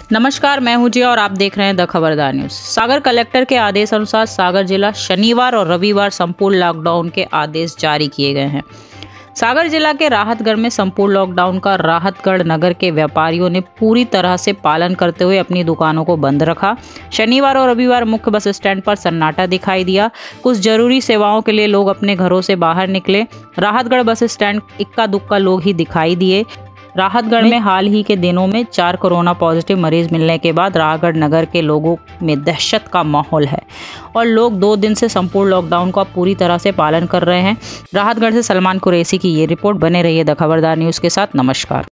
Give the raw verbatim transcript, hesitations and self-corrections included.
नमस्कार, मैं हूं जिया और आप देख रहे हैं द खबरदार न्यूज। सागर कलेक्टर के आदेश अनुसार सागर जिला शनिवार और रविवार संपूर्ण लॉकडाउन के आदेश जारी किए गए हैं। सागर जिला के राहतगढ़ में संपूर्ण लॉकडाउन का राहतगढ़ नगर के व्यापारियों ने पूरी तरह से पालन करते हुए अपनी दुकानों को बंद रखा। शनिवार और रविवार मुख्य बस स्टैंड पर सन्नाटा दिखाई दिया। कुछ जरूरी सेवाओं के लिए लोग अपने घरों से बाहर निकले। राहतगढ़ बस स्टैंड इक्का दुक्का लोग ही दिखाई दिए। राहतगढ़ में हाल ही के दिनों में चार कोरोना पॉजिटिव मरीज मिलने के बाद राहतगढ़ नगर के लोगों में दहशत का माहौल है और लोग दो दिन से संपूर्ण लॉकडाउन का पूरी तरह से पालन कर रहे हैं। राहतगढ़ से सलमान कुरैशी की ये रिपोर्ट। बने रहिए द खबरदार न्यूज़ के साथ। नमस्कार।